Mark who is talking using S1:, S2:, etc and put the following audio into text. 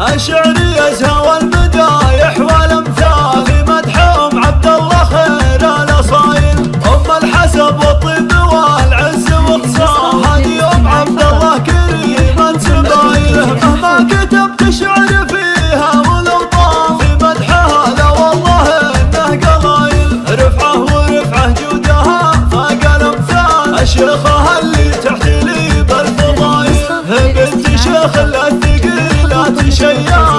S1: الشعري يزهى والمدايح والامثال في مدحهم عبد الله خير الاصايل. ام الحسب والطب والعز واقصاه هذه ام عبد الله كريمة سبايله. مهما كتبت شعر فيها والاوطان في مدحها لا والله انه قلايل. رفعه ورفعه جودها فاق الامثال. الشيخه اللي تحت لي بالفضايل بنت شيخ الثقيلات شيال.